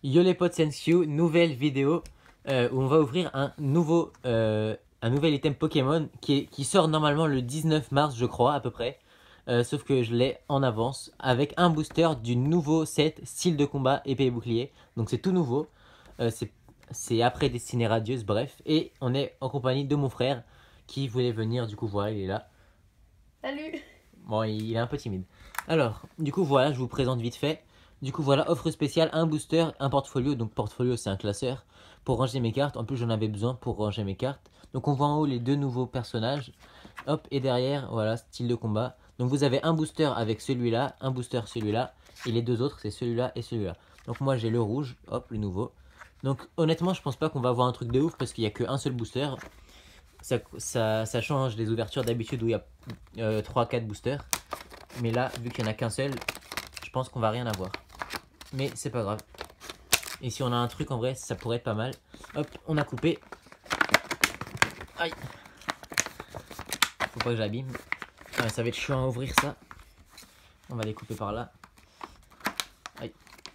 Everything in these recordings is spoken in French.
Yo les potes, c'est NSQ, nouvelle vidéo où on va ouvrir un nouvel item Pokémon qui sort normalement le 19 mars, je crois, à peu près. Sauf que je l'ai en avance avec un booster du nouveau set style de combat épée et bouclier. Donc c'est tout nouveau. C'est après Destinée Radieuse, bref. Et on est en compagnie de mon frère qui voulait venir, du coup voilà, il est là. Salut. Bon, il est un peu timide. Alors, du coup voilà, je vous présente vite fait. Du coup voilà, offre spéciale, un booster, un portfolio. Donc portfolio c'est un classeur pour ranger mes cartes. En plus j'en avais besoin pour ranger mes cartes. Donc on voit en haut les deux nouveaux personnages. Hop, et derrière, voilà, style de combat. Donc vous avez un booster avec celui-là, un booster celui-là. Et les deux autres c'est celui-là et celui-là. Donc moi j'ai le rouge, hop, le nouveau. Donc honnêtement je pense pas qu'on va avoir un truc de ouf parce qu'il n'y a qu'un seul booster. Ça change des ouvertures d'habitude où il y a 3-4 boosters. Mais là, vu qu'il n'y en a qu'un seul, je pense qu'on va rien avoir. Mais c'est pas grave. Et si on a un truc en vrai, ça pourrait être pas mal. Hop, on a coupé. Aïe. Faut pas que j'abîme. Ah, ça va être chiant à ouvrir ça. On va les couper par là. Aïe.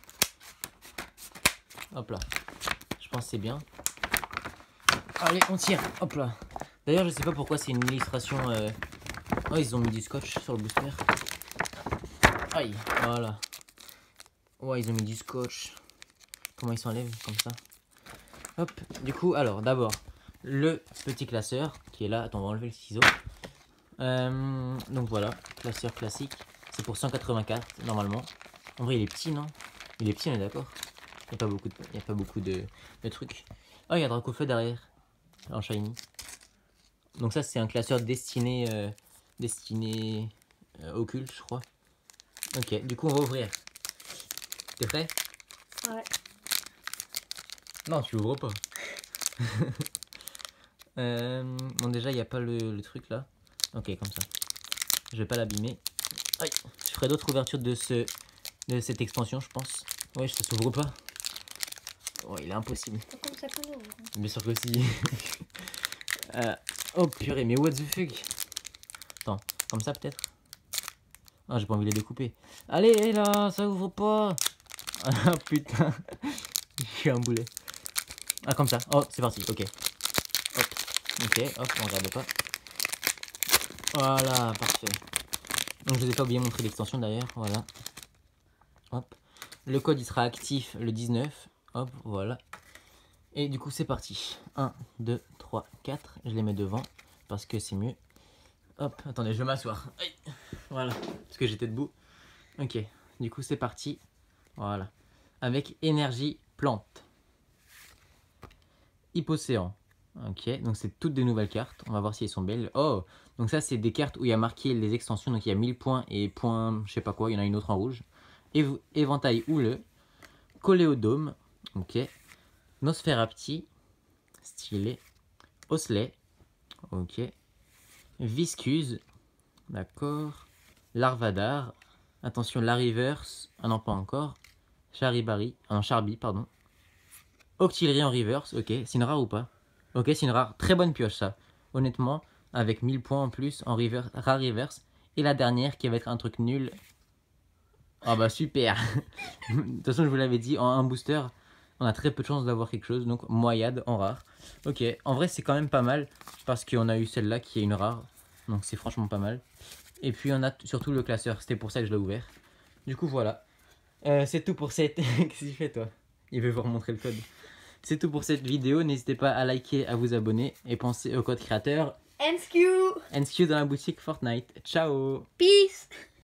Hop là. Je pense que c'est bien. Allez, on tire. Hop là. D'ailleurs, je sais pas pourquoi c'est une illustration. Oh, ils ont mis du scotch sur le booster. Aïe, voilà. Ouais, ils ont mis du scotch. Comment ils s'enlèvent comme ça? Hop, du coup, alors d'abord, le petit classeur qui est là. Attends, on va enlever le ciseau. Donc voilà, classeur classique. C'est pour 184 normalement. En vrai, il est petit, non? Il est petit, on est d'accord? Il n'y a pas beaucoup de trucs. Oh, il y a Dracofeu derrière, en shiny. Donc ça, c'est un classeur destiné occulte, je crois. Ok, du coup, on va ouvrir. T'es prêt? Ouais. Non, tu l'ouvres pas. Bon, déjà, il n'y a pas le truc là. Ok, comme ça. Je vais pas l'abîmer. Aïe. Je ferai d'autres ouvertures de cette expansion, je pense. Ouais, ça s'ouvre pas. Oh, il est impossible. Comme ça qu'on ouvre. Bien sûr que si. Oh purée, mais what the fuck? Attends, comme ça peut-être? Ah, j'ai pas envie de les découper. Allez, là, ça ouvre pas. Ah putain. Je suis un boulet. Ah, comme ça. Oh, c'est parti, ok. Hop. Ok, hop, on regarde pas. Voilà, parfait. Donc je vous ai pas oublié de montrer l'extension d'ailleurs, voilà. Hop. Le code il sera actif le 19. Hop, voilà. Et du coup c'est parti. 1, 2, 3, 4. Je les mets devant parce que c'est mieux. Hop, attendez, je vais m'asseoir. Voilà, parce que j'étais debout. Ok, du coup c'est parti. Voilà. Avec énergie plante. Hypocéan. Ok, donc c'est toutes des nouvelles cartes. On va voir si elles sont belles. Oh, donc ça c'est des cartes où il y a marqué les extensions. Donc il y a 1000 points et points, je sais pas quoi. Il y en a une autre en rouge. Éventail houleux. Coléodome. Ok. Nosferapti. Stylé. Osley. Ok. Viscuse. D'accord. Larvadar. Attention, Lariverse. Ah non, pas encore. Charibari. Ah non, Charby, pardon. Octillerie en reverse. Ok, c'est une rare ou pas? Ok, c'est une rare. Très bonne pioche ça. Honnêtement, avec 1000 points en plus en rare reverse. Et la dernière qui va être un truc nul. Ah bah super. De toute façon, je vous l'avais dit, en un booster, on a très peu de chances d'avoir quelque chose. Donc moyade en rare. Ok, en vrai c'est quand même pas mal. Parce qu'on a eu celle-là qui est une rare. Donc c'est franchement pas mal. Et puis on a surtout le classeur. C'était pour ça que je l'ai ouvert. Du coup voilà. C'est tout pour cette... Qu'est-ce qu'il fait toi? Il veut vous remontrer le code. C'est tout pour cette vidéo, n'hésitez pas à liker, à vous abonner et pensez au code créateur NSQ. NSQ dans la boutique Fortnite. Ciao! Peace.